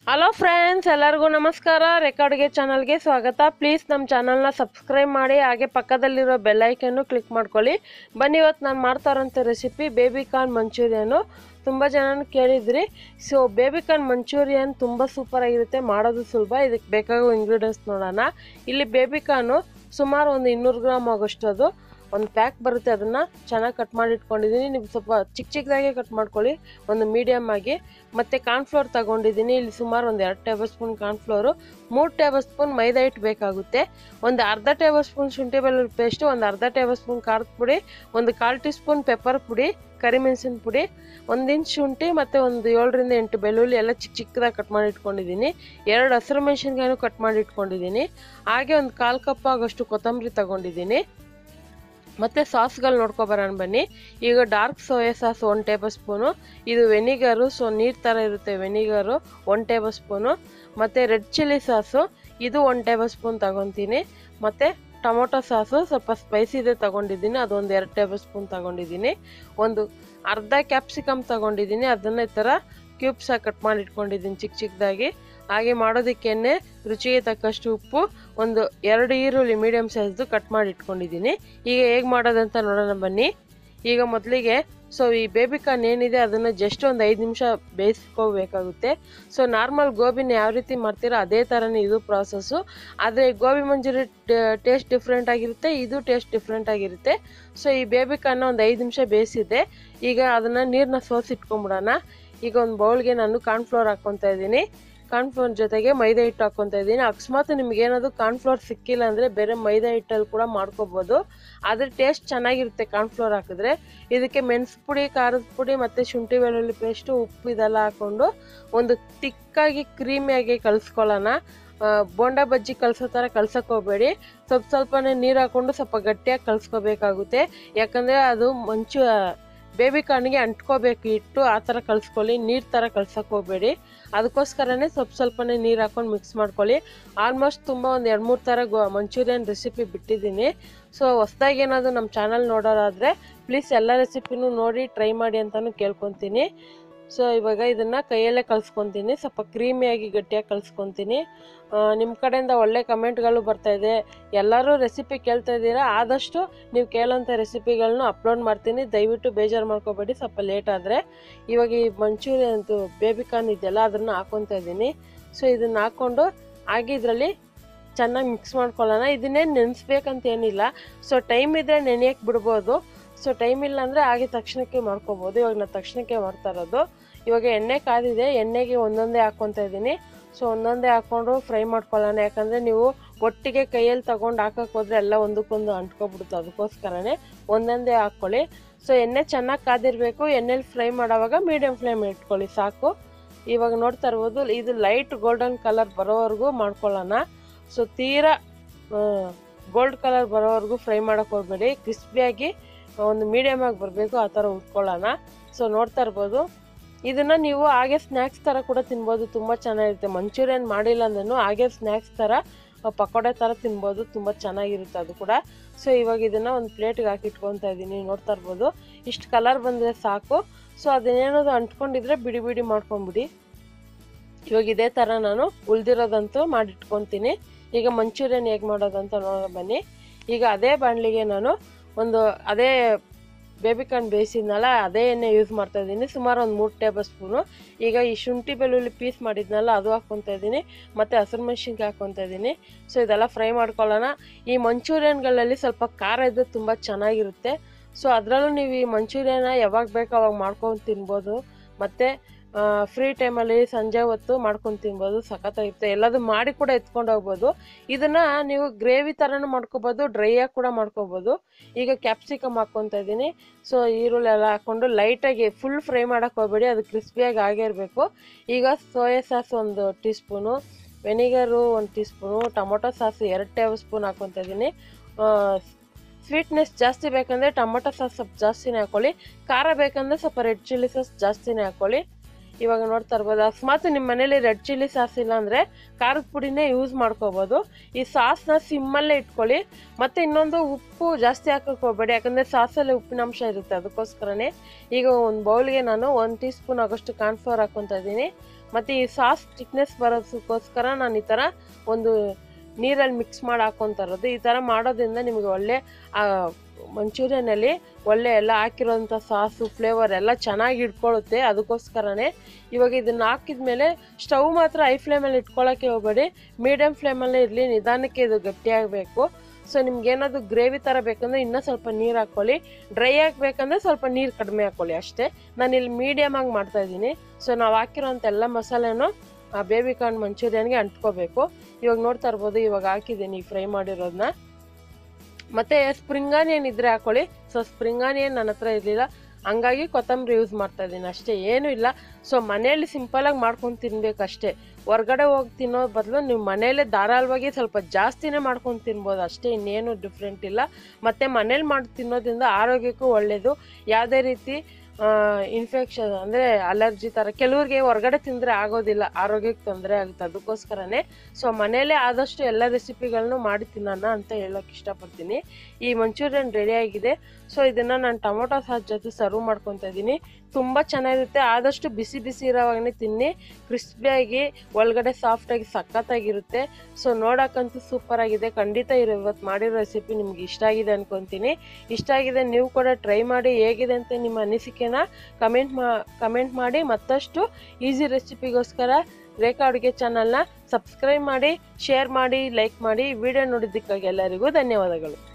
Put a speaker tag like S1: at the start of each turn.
S1: Hello friends, ಎಲ್ಲರಿಗೂ ನಮಸ್ಕಾರ. ರೆಕಾರ್ಡ್ಗೆ ಚಾನಲ್ಗೆ ಸ್ವಾಗತ. ಪ್ಲೀಸ್ ನಮ್ಮ ಚಾನಲ್ನ ಸಬ್ಸ್ಕ್ರೈಬ್ ಮಾಡಿ, ಹಾಗೆ ಪಕ್ಕದಲ್ಲಿರೋ ಬೆಲ್ ಐಕನ್ನು ಕ್ಲಿಕ್ ಮಾಡ್ಕೊಳ್ಳಿ. ಬನ್ನಿ, ಇವತ್ತು ನಾನು ಮಾಡ್ತಾ ಇರೋಂಥ ರೆಸಿಪಿ ಬೇಬಿಕಾರ್ನ್ ಮಂಚೂರಿಯನು. ತುಂಬ ಜನ ಕೇಳಿದ್ರಿ. ಸೊ ಬೇಬಿಕಾರ್ನ್ ಮಂಚೂರಿಯನ್ ತುಂಬ ಸೂಪರಾಗಿರುತ್ತೆ, ಮಾಡೋದು ಸುಲಭ. ಇದಕ್ಕೆ ಬೇಕಾಗೋ ಇಂಗ್ರೀಡಿಯೆಂಟ್ಸ್ ನೋಡೋಣ. ಇಲ್ಲಿ ಬೇಬಿಕಾರ್ನು ಸುಮಾರು ಒಂದು 200 ಗ್ರಾಮ್ ಆಗೋಷ್ಟು ಅದು ಒಂದು ಪ್ಯಾಕ್ ಬರುತ್ತೆ. ಅದನ್ನು ಚೆನ್ನಾಗಿ ಕಟ್ ಮಾಡಿ ಇಟ್ಕೊಂಡಿದ್ದೀನಿ. ನೀವು ಸ್ವಲ್ಪ ಚಿಕ್ಕದಾಗೆ ಕಟ್ ಮಾಡ್ಕೊಳ್ಳಿ, ಒಂದು ಮೀಡಿಯಮ್ ಆಗಿ. ಮತ್ತು ಕಾರ್ನ್ಫ್ಲೋರ್ ತಗೊಂಡಿದ್ದೀನಿ. ಇಲ್ಲಿ ಸುಮಾರು ಒಂದು 2 table spoon cornflour, 3 table spoon ಮೈದಾ ಹಿಟ್ಟು ಬೇಕಾಗುತ್ತೆ. ಒಂದು ಅರ್ಧ ಟೇಬಲ್ ಸ್ಪೂನ್ ಶುಂಠಿ ಬೆಳ್ಳುಳ್ಳಿ ಪೇಸ್ಟು, ಒಂದು ಅರ್ಧ ಟೇಬಲ್ ಸ್ಪೂನ್ ಖಾರದ ಪುಡಿ, ಒಂದು 1/4 ಟೀ ಸ್ಪೂನ್ ಪೆಪ್ಪರ್ ಪುಡಿ, ಕರಿಮೆಣಸಿನ ಪುಡಿ, 1 ಇಂಚ್ ಶುಂಠಿ ಮತ್ತು ಒಂದು 7 ರಿಂದ 8 ಬೆಳ್ಳುಳ್ಳಿ ಎಲ್ಲ ಚಿಕ್ಕದಾಗಿ ಕಟ್ ಮಾಡಿ ಇಟ್ಕೊಂಡಿದ್ದೀನಿ. 2 ಹಸಿರು ಮೆಣಸಿನ್ಕಾಯಿನೂ ಕಟ್ ಮಾಡಿ ಇಟ್ಕೊಂಡಿದ್ದೀನಿ. ಹಾಗೆ ಒಂದು 1/4 ಕಪ್ ಆಗೋಷ್ಟು ಕೊತ್ತಂಬರಿ ತಗೊಂಡಿದ್ದೀನಿ. ಮತ್ತು ಸಾಸ್ಗಳು ನೋಡ್ಕೊಬರೋಣ ಬನ್ನಿ. ಈಗ dark soya sauce 1 table spoon, ಇದು ವೆನಿಗರು, ಸೊ ನೀರು ಥರ ಇರುತ್ತೆ ವೆನಿಗರು 1 ಟೇಬಲ್ ಸ್ಪೂನು, ಮತ್ತು ರೆಡ್ ಚಿಲ್ಲಿ ಸಾಸು ಇದು 1 ಟೇಬಲ್ ಸ್ಪೂನ್ ತಗೊತೀನಿ. ಮತ್ತು ಟೊಮೊಟೊ ಸಾಸು ಸ್ವಲ್ಪ ಸ್ಪೈಸಿದೆ ತಗೊಂಡಿದ್ದೀನಿ, ಅದೊಂದು 2 ಟೇಬಲ್ ಸ್ಪೂನ್ ತಗೊಂಡಿದ್ದೀನಿ. ಒಂದು ಅರ್ಧ ಕ್ಯಾಪ್ಸಿಕಮ್ ತಗೊಂಡಿದ್ದೀನಿ, ಅದನ್ನು ಈ ಥರ ಕ್ಯೂಬ್ಸಾಗಿ ಕಟ್ ಮಾಡಿ ಇಟ್ಕೊಂಡಿದ್ದೀನಿ ಚಿಕ್ಕದಾಗಿ. ಹಾಗೆ ಮಾಡೋದಕ್ಕೆ ರುಚಿಗೆ ತಕ್ಕಷ್ಟು ಉಪ್ಪು, ಒಂದು 2 ಈರುಳ್ಳಿ ಮೀಡಿಯಮ್ ಸೈಜ್ದು ಕಟ್ ಮಾಡಿ ಇಟ್ಕೊಂಡಿದ್ದೀನಿ. ಈಗ ಹೇಗೆ ಮಾಡೋದಂತ ನೋಡೋಣ ಬನ್ನಿ. ಈಗ ಮೊದಲಿಗೆ ಈ ಬೇಬಿಕಾರ್ನ್ ಏನಿದೆ ಅದನ್ನು ಜಸ್ಟ್ ಒಂದು 5 ನಿಮಿಷ ಬೇಯಿಸ್ಕೋಬೇಕಾಗುತ್ತೆ. ಸೊ ನಾರ್ಮಲ್ ಗೋಬಿನ ಯಾವ ರೀತಿ ಮಾಡ್ತೀರೋ ಅದೇ ಥರನೇ ಇದು ಪ್ರಾಸೆಸ್ಸು. ಆದರೆ ಗೋಬಿ ಮಂಚೂರಿ ಟೇಸ್ಟ್ ಡಿಫ್ರೆಂಟ್ ಆಗಿರುತ್ತೆ, ಇದು ಟೇಸ್ಟ್ ಡಿಫ್ರೆಂಟ್ ಆಗಿರುತ್ತೆ. ಸೊ ಈ ಬೇಬಿಕಾರ್ನ ಒಂದು 5 ನಿಮಿಷ ಬೇಯಿಸಿದೆ. ಈಗ ಅದನ್ನು ನೀರನ್ನ ಸೋಸಿಟ್ಕೊಂಬಿಡೋಣ. ಈಗ ಒಂದು ಬೌಲ್ಗೆ ನಾನು ಕಾರ್ನ್ಫ್ಲೋರ್ ಹಾಕ್ಕೊತಾ ಇದ್ದೀನಿ. ಕಾರ್ನ್ಫ್ಲೋರ್ ಜೊತೆಗೆ ಮೈದಾ ಹಿಟ್ಟು ಹಾಕ್ಕೊತಾ ಇದ್ದೀನಿ. ಅಕಸ್ಮಾತ್ ನಿಮಗೇನಾದರೂ ಕಾರ್ನ್ಫ್ಲೋರ್ ಸಿಕ್ಕಿಲ್ಲ ಅಂದರೆ ಬೇರೆ ಮೈದಾ ಹಿಟ್ಟಲ್ಲಿ ಕೂಡ ಮಾಡ್ಕೋಬೋದು, ಆದರೆ ಟೇಸ್ಟ್ ಚೆನ್ನಾಗಿರುತ್ತೆ ಕಾರ್ನ್ಫ್ಲೋರ್ ಹಾಕಿದ್ರೆ. ಇದಕ್ಕೆ ಮೆಣಸು ಪುಡಿ, ಖಾರದ ಪುಡಿ ಮತ್ತು ಶುಂಠಿ ಬೆಳ್ಳುಳ್ಳಿ ಪೇಸ್ಟು, ಉಪ್ಪು ಇದೆಲ್ಲ ಹಾಕ್ಕೊಂಡು ಒಂದು ತಿಕ್ಕಾಗಿ ಕ್ರೀಮಿಯಾಗಿ ಕಲಿಸ್ಕೊಳ್ಳೋಣ. ಬೋಂಡಾ ಬಜ್ಜಿ ಕಲಸೋ ಥರ ಕಲ್ಸೋಕೆ ಹೋಗಬೇಡಿ. ಸ್ವಲ್ಪನೇ ನೀರು ಹಾಕ್ಕೊಂಡು ಸ್ವಲ್ಪ ಗಟ್ಟಿಯಾಗಿ ಕಲಿಸ್ಕೋಬೇಕಾಗುತ್ತೆ. ಯಾಕಂದರೆ ಅದು ಬೇಬಿಕಾರ್ನಿಗೆ ಅಂಟ್ಕೋಬೇಕು ಹಿಟ್ಟು, ಆ ಥರ ಕಲಿಸ್ಕೊಳ್ಳಿ. ನೀರು ಥರ ಕಲ್ಸೋಕೆ ಹೋಗಬೇಡಿ. ಅದಕ್ಕೋಸ್ಕರನೇ ಸ್ವಲ್ಪನೇ ನೀರು ಹಾಕ್ಕೊಂಡು ಮಿಕ್ಸ್ ಮಾಡ್ಕೊಳ್ಳಿ. ಆಲ್ಮೋಸ್ಟ್ ತುಂಬ ಒಂದು 2-3 ಥರ ಮಂಚೂರಿಯನ್ ರೆಸಿಪಿ ಬಿಟ್ಟಿದ್ದೀನಿ. ಸೊ ಹೊಸ್ದಾಗಿ ಏನಾದರೂ ನಮ್ಮ ಚಾನಲ್ ನೋಡೋರಾದರೆ ಪ್ಲೀಸ್ ಎಲ್ಲ ರೆಸಿಪಿನೂ ನೋಡಿ ಟ್ರೈ ಮಾಡಿ ಅಂತಲೂ ಕೇಳ್ಕೊತೀನಿ. ಸೊ ಇವಾಗ ಇದನ್ನು ಕೈಯಲ್ಲೇ ಕಲಿಸ್ಕೊತೀನಿ, ಸ್ವಲ್ಪ ಕ್ರೀಮಿಯಾಗಿ ಗಟ್ಟಿಯಾಗಿ ಕಲಿಸ್ಕೊತೀನಿ. ನಿಮ್ಮ ಕಡೆಯಿಂದ ಒಳ್ಳೆ ಕಮೆಂಟ್ಗಳು ಬರ್ತಾಯಿದೆ, ಎಲ್ಲರೂ ರೆಸಿಪಿ ಕೇಳ್ತಾ ಇದ್ದೀರಾ. ಆದಷ್ಟು ನೀವು ಕೇಳೋಂಥ ರೆಸಿಪಿಗಳನ್ನೂ ಅಪ್ಲೋಡ್ ಮಾಡ್ತೀನಿ, ದಯವಿಟ್ಟು ಬೇಜಾರು ಮಾಡ್ಕೋಬೇಡಿ ಸ್ವಲ್ಪ ಲೇಟ್ ಆದರೆ. ಇವಾಗ ಈ ಮಂಚೂರಿಯನ್ದು ಬೇಬಿಕಾರ್ನ್ ಇದೆಯಲ್ಲ ಅದನ್ನು ಹಾಕ್ಕೊತಾ ಇದ್ದೀನಿ. ಸೊ ಇದನ್ನು ಹಾಕ್ಕೊಂಡು ಹಾಗೆ ಇದರಲ್ಲಿ ಚೆನ್ನಾಗಿ ಮಿಕ್ಸ್ ಮಾಡ್ಕೊಳ್ಳೋಣ. ಇದನ್ನೇ ನೆನೆಸ್ಬೇಕಂತ ಏನಿಲ್ಲ, ಸೊ ಟೈಮ್ ಇದ್ದರೆ ನೆನೆಯಕ್ಕೆ ಬಿಡ್ಬೋದು. ಸೊ ಟೈಮ್ ಇಲ್ಲ ಅಂದರೆ ಹಾಗೆ ತಕ್ಷಣಕ್ಕೆ ಮಾಡ್ಕೊಬೋದು. ಇವಾಗ ನಾನು ತಕ್ಷಣಕ್ಕೆ ಮಾಡ್ತಾ ಇರೋದು. ಇವಾಗ ಎಣ್ಣೆ ಕಾದಿದೆ, ಎಣ್ಣೆಗೆ ಒಂದೊಂದೇ ಹಾಕ್ಕೊತಾ ಇದ್ದೀನಿ. ಸೊ ಒಂದೊಂದೇ ಹಾಕ್ಕೊಂಡು ಫ್ರೈ ಮಾಡ್ಕೊಳ್ಳೋಣ. ಯಾಕಂದರೆ ನೀವು ಒಟ್ಟಿಗೆ ಕೈಯಲ್ಲಿ ತೊಗೊಂಡು ಹಾಕೋಕೆ ಹೋದರೆ ಎಲ್ಲ ಒಂದಕ್ಕೊಂದು ಅಂಟ್ಕೊಬಿಡುತ್ತೆ, ಅದಕ್ಕೋಸ್ಕರನೇ ಒಂದೊಂದೇ ಹಾಕ್ಕೊಳ್ಳಿ. ಸೊ ಎಣ್ಣೆ ಚೆನ್ನಾಗಿ ಕಾದಿರಬೇಕು. ಎಣ್ಣೆಲಿ ಫ್ರೈ ಮಾಡೋವಾಗ ಮೀಡಿಯಮ್ ಫ್ಲೇಮ್ ಇಟ್ಕೊಳ್ಳಿ ಸಾಕು. ಇವಾಗ ನೋಡ್ತಾ ಇರ್ಬೋದು, ಇದು ಲೈಟ್ ಗೋಲ್ಡನ್ ಕಲರ್ ಬರೋವರೆಗೂ ಮಾಡ್ಕೊಳ್ಳೋಣ. ಸೊ ತೀರಾ ಗೋಲ್ಡ್ ಕಲರ್ ಬರೋವರೆಗೂ ಫ್ರೈ ಮಾಡೋಕೆ ಹೋಗಬೇಡಿ, ಕ್ರಿಸ್ಪಿಯಾಗಿ ಒಂದು ಮೀಡಿಯಮ್ ಆಗಿ ಬರಬೇಕು, ಆ ಥರ ಉಟ್ಕೊಳ್ಳೋಣ. ಸೊ ನೋಡ್ತಾ ಇರ್ಬೋದು, ಇದನ್ನು ನೀವು ಹಾಗೆ ಸ್ನ್ಯಾಕ್ಸ್ ಥರ ಕೂಡ ತಿನ್ಬೋದು, ತುಂಬ ಚೆನ್ನಾಗಿರುತ್ತೆ. ಮಂಚೂರಿಯನ್ ಮಾಡಿಲ್ಲ ಅಂದ್ರೂ ಹಾಗೆ ಸ್ನ್ಯಾಕ್ಸ್ ಥರ ಪಕೋಡೆ ಥರ ತಿನ್ಬೋದು, ತುಂಬ ಚೆನ್ನಾಗಿರುತ್ತೆ ಅದು ಕೂಡ. ಸೊ ಇವಾಗ ಇದನ್ನು ಒಂದು ಪ್ಲೇಟಿಗೆ ಹಾಕಿ ಇಟ್ಕೊತಾ ಇದ್ದೀನಿ. ನೋಡ್ತಾ ಇರ್ಬೋದು, ಇಷ್ಟು ಕಲರ್ ಬಂದರೆ ಸಾಕು. ಸೊ ಅದನ್ನೇನಾದ್ರು ಅಂಟ್ಕೊಂಡಿದ್ರೆ ಬಿಡಿ ಬಿಡಿ ಮಾಡ್ಕೊಂಬಿಡಿ. ಇವಾಗ ಇದೇ ಥರ ನಾನು ಉಳಿದಿರೋದಂತೂ ಮಾಡಿಟ್ಕೊತೀನಿ. ಈಗ ಮಂಚೂರಿಯನ್ ಹೇಗೆ ಮಾಡೋದಂತ ನೋಡೋಣ ಬನ್ನಿ. ಈಗ ಅದೇ ಬಾಣಲಿಗೆ ನಾನು ಅದೇ ಬೇಬಿಕಾರ್ನ್ ಬೇಯಿಸಿದ್ನಲ್ಲ ಅದೇ ಎಣ್ಣೆ ಯೂಸ್ ಮಾಡ್ತಾ ಇದ್ದೀನಿ, ಸುಮಾರು ಒಂದು 3 ಟೇಬಲ್ ಸ್ಪೂನು. ಈಗ ಈ ಶುಂಠಿ ಬೆಳ್ಳುಳ್ಳಿ ಪೀಸ್ ಮಾಡಿದ್ನಲ್ಲ ಅದು ಹಾಕ್ಕೊತಾ ಇದ್ದೀನಿ, ಮತ್ತು ಹಸಿರು ಮೆಣಸಿನ್ಕಾಯಿ ಹಾಕ್ಕೊತಾ ಇದ್ದೀನಿ. ಸೊ ಇದೆಲ್ಲ ಫ್ರೈ ಮಾಡ್ಕೊಳ್ಳೋಣ. ಈ ಮಂಚೂರಿಯನ್ಗಳಲ್ಲಿ ಸ್ವಲ್ಪ ಖಾರ ಇದ್ದರೆ ತುಂಬ ಚೆನ್ನಾಗಿರುತ್ತೆ. ಸೊ ಅದರಲ್ಲೂ ನೀವು ಈ ಮಂಚೂರಿಯನ್ನ ಯಾವಾಗ ಬೇಕೋ ಅವಾಗ ಮಾಡ್ಕೊಂಡು ತಿನ್ಬೋದು, ಮತ್ತು ಫ್ರೀ ಟೈಮಲ್ಲಿ ಸಂಜೆ ಹೊತ್ತು ಮಾಡ್ಕೊಂಡು ತಿನ್ಬೋದು, ಸಖತ್ತಾಗಿರುತ್ತೆ. ಎಲ್ಲದೂ ಮಾಡಿ ಕೂಡ ಎತ್ಕೊಂಡು ಹೋಗ್ಬೋದು. ಇದನ್ನು ನೀವು ಗ್ರೇವಿ ಥರನೂ ಮಾಡ್ಕೊಬೋದು, ಡ್ರೈಯಾಗಿ ಕೂಡ ಮಾಡ್ಕೊಬೋದು. ಈಗ ಕ್ಯಾಪ್ಸಿಕಮ್ ಹಾಕ್ಕೊತಾ ಇದ್ದೀನಿ. ಸೊ ಈರುಳ್ಳಿ ಎಲ್ಲ ಹಾಕ್ಕೊಂಡು ಲೈಟಾಗಿ ಫುಲ್ ಫ್ರೈ ಮಾಡೋಕ್ಕೆ ಹೋಗಬೇಡಿ, ಅದು ಕ್ರಿಸ್ಪಿಯಾಗಿ ಆಗೇ ಇರಬೇಕು. ಈಗ soya sauce 1 tea spoon, vinegar 1 tea spoon, tomato sauce 2 table spoon ಹಾಕ್ಕೊತಾ ಇದ್ದೀನಿ. ಸ್ವೀಟ್ನೆಸ್ ಜಾಸ್ತಿ ಬೇಕಂದರೆ ಟೊಮೊಟೊ ಸಾಸ್ ಸ್ವಲ್ಪ ಜಾಸ್ತಿನೇ ಹಾಕ್ಕೊಳ್ಳಿ, ಖಾರ ಬೇಕಂದರೆ ಸ್ವಲ್ಪ ರೆಡ್ ಚಿಲ್ಲಿ ಸಾಸ್ ಜಾಸ್ತಿನೇ ಹಾಕ್ಕೊಳ್ಳಿ. ಇವಾಗ ನೋಡ್ತಾ ಇರ್ಬೋದು, ಅಕಸ್ಮಾತ್ ನಿಮ್ಮ ಮನೇಲಿ ರೆಡ್ ಚಿಲ್ಲಿ ಸಾಸ್ ಇಲ್ಲ ಅಂದರೆ ಖಾರದ ಪುಡಿನೇ ಯೂಸ್ ಮಾಡ್ಕೋಬೋದು. ಈ ಸಾಸ್ನ ಸಿಮ್ಮಲ್ಲೇ ಇಟ್ಕೊಳ್ಳಿ. ಮತ್ತು ಇನ್ನೊಂದು, ಉಪ್ಪು ಜಾಸ್ತಿ ಹಾಕೋಕೆ ಹೋಗಬೇಡಿ, ಯಾಕಂದರೆ ಸಾಸಲ್ಲಿ ಉಪ್ಪಿನಂಶ ಇರುತ್ತೆ, ಅದಕ್ಕೋಸ್ಕರನೇ. ಈಗ ಒಂದು ಬೌಲ್ಗೆ ನಾನು 1 ಟೀ ಸ್ಪೂನ್ ಆಗೋಷ್ಟು ಕಾರ್ನ್ಫ್ಲೋರ್ ಹಾಕ್ಕೊತಾ ಇದ್ದೀನಿ. ಮತ್ತು ಈ ಸಾಸ್ ಥಿಕ್ನೆಸ್ ಬರೋದಕ್ಕೋಸ್ಕರ ನಾನು ಈ ಥರ ಒಂದು ನೀರಲ್ಲಿ ಮಿಕ್ಸ್ ಮಾಡಿ ಹಾಕ್ಕೊತಾ ಇರೋದು. ಈ ಥರ ಮಾಡೋದ್ರಿಂದ ನಿಮಗೆ ಒಳ್ಳೆ ಮಂಚೂರಿಯನಲ್ಲಿ ಒಳ್ಳೆ ಎಲ್ಲ ಹಾಕಿರೋಂಥ ಸಾಸು ಫ್ಲೇವರ್ ಎಲ್ಲ ಚೆನ್ನಾಗಿ ಇಟ್ಕೊಳ್ಳುತ್ತೆ. ಅದಕ್ಕೋಸ್ಕರನೇ ಇವಾಗ ಇದನ್ನು ಹಾಕಿದ ಮೇಲೆ ಸ್ಟವ್ ಮಾತ್ರ ಹೈ ಫ್ಲೇಮಲ್ಲಿ ಇಟ್ಕೊಳ್ಳೋಕ್ಕೆ ಹೋಗಬೇಡಿ, ಮೀಡಿಯಮ್ ಫ್ಲೇಮಲ್ಲೇ ಇರಲಿ. ನಿಧಾನಕ್ಕೆ ಇದು ಗಟ್ಟಿಯಾಗಬೇಕು. ಸೊ ನಿಮ್ಗೇನಾದ್ರು ಗ್ರೇವಿ ಥರ ಬೇಕಂದ್ರೆ ಇನ್ನೂ ಸ್ವಲ್ಪ ನೀರು ಹಾಕ್ಕೊಳ್ಳಿ, ಡ್ರೈ ಆಗಬೇಕಂದ್ರೆ ಸ್ವಲ್ಪ ನೀರು ಕಡಿಮೆ ಹಾಕ್ಕೊಳ್ಳಿ ಅಷ್ಟೇ. ನಾನಿಲ್ಲಿ ಮೀಡಿಯಮ್ ಆಗಿ ಮಾಡ್ತಾಯಿದ್ದೀನಿ. ಸೊ ನಾವು ಹಾಕಿರೋಂಥ ಎಲ್ಲ ಮಸಾಲೆನೂ ಬೇಬಿ ಕಾರ್ನ್ ಮಂಚೂರಿಯನ್ಗೆ ಅಂಟ್ಕೋಬೇಕು. ಇವಾಗ ನೋಡ್ತಾ ಇರ್ಬೋದು, ಇವಾಗ ಹಾಕಿದ್ದೀನಿ ಫ್ರೈ ಮಾಡಿರೋದನ್ನ. ಮತ್ತು ಸ್ಪ್ರಿಂಗ್ ಆನಿಯನ್ ಇದ್ದರೆ ಹಾಕ್ಕೊಳ್ಳಿ. ಸೊ ಸ್ಪ್ರಿಂಗ್ ಆನಿಯನ್ ನನ್ನ ಹತ್ರ ಇರಲಿಲ್ಲ, ಹಂಗಾಗಿ ಕೊತ್ತಂಬರಿ ಯೂಸ್ ಮಾಡ್ತಾ ಇದ್ದೀನಿ ಅಷ್ಟೇ, ಏನೂ ಇಲ್ಲ. ಸೊ ಮನೆಯಲ್ಲಿ ಸಿಂಪಲಾಗಿ ಮಾಡ್ಕೊಂಡು ತಿನ್ಬೇಕಷ್ಟೇ. ಹೊರ್ಗಡೆ ಹೋಗಿ ತಿನ್ನೋ ಬದಲು ನೀವು ಮನೆಯಲ್ಲೇ ಧಾರಾಳವಾಗಿ ಸ್ವಲ್ಪ ಜಾಸ್ತಿನೇ ಮಾಡ್ಕೊಂಡು ತಿನ್ಬೋದು ಅಷ್ಟೇ, ಇನ್ನೇನು ಡಿಫ್ರೆಂಟ್ ಇಲ್ಲ. ಮತ್ತು ಮನೇಲಿ ಮಾಡಿ ತಿನ್ನೋದ್ರಿಂದ ಆರೋಗ್ಯಕ್ಕೂ ಒಳ್ಳೆಯದು. ಯಾವುದೇ ರೀತಿ ಇನ್ಫೆಕ್ಷನ್ ಅಂದರೆ ಅಲರ್ಜಿ ಥರ ಕೆಲವ್ರಿಗೆ ಹೊರಗಡೆ ತಿಂದರೆ ಆಗೋದಿಲ್ಲ, ಆರೋಗ್ಯಕ್ಕೆ ತೊಂದರೆ ಆಗುತ್ತೆ. ಅದಕ್ಕೋಸ್ಕರನೇ ಸೊ ಮನೆಯಲ್ಲೇ ಆದಷ್ಟು ಎಲ್ಲ ರೆಸಿಪಿಗಳನ್ನು ಮಾಡಿ ತಿನ್ನೋಣ ಅಂತ ಹೇಳೋಕ್ಕೆ ಇಷ್ಟಪಡ್ತೀನಿ. ಈ ಮಂಚೂರಿಯನ್ ರೆಡಿಯಾಗಿದೆ. ಸೊ ಇದನ್ನು ನಾನು ಟೊಮೊಟೊ ಸಾಸ್ ಜೊತೆ ಸರ್ವ್ ಮಾಡ್ಕೊತಾ ಇದ್ದೀನಿ. ತುಂಬ ಚೆನ್ನಾಗಿರುತ್ತೆ. ಆದಷ್ಟು ಬಿಸಿ ಬಿಸಿ ಇರೋವಾಗನೇ ತಿನ್ನಿ, ಕ್ರಿಸ್ಪಿಯಾಗಿ ಒಳಗಡೆ ಸಾಫ್ಟಾಗಿ ಸಖತ್ತಾಗಿರುತ್ತೆ. ಸೊ ನೋಡೋಕ್ಕಂತೂ ಸೂಪರಾಗಿದೆ. ಖಂಡಿತ ಇವತ್ತು ಮಾಡಿರೋ ರೆಸಿಪಿ ನಿಮ್ಗೆ ಇಷ್ಟ ಆಗಿದೆ ಅಂದ್ಕೊತೀನಿ. ಇಷ್ಟ ಆಗಿದೆ, ನೀವು ಕೂಡ ಟ್ರೈ ಮಾಡಿ, ಹೇಗಿದೆ ಅಂತ ನಿಮ್ಮ ಅನಿಸಿಕೆನ ಕಮೆಂಟ್ ಮಾಡಿ. ಮತ್ತಷ್ಟು ಈಸಿ ರೆಸಿಪಿಗೋಸ್ಕರ ರೇಖಾ ಅಡುಗೆ ಚಾನಲ್ನ ಸಬ್ಸ್ಕ್ರೈಬ್ ಮಾಡಿ, ಶೇರ್ ಮಾಡಿ, ಲೈಕ್ ಮಾಡಿ. ವಿಡಿಯೋ ನೋಡಿದ್ದಕ್ಕಾಗಿ ಎಲ್ಲರಿಗೂ ಧನ್ಯವಾದಗಳು.